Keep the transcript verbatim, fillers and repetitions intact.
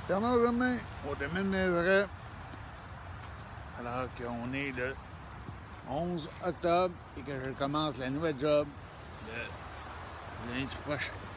Dernière journée au domaine des vrais. Alors qu'on est le onze octobre et que je commence la nouvelle job de lundi prochain.